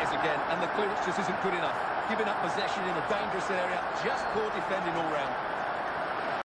goes again, and the clearance just isn't good enough. Giving up possession in a dangerous area, just poor defending all round.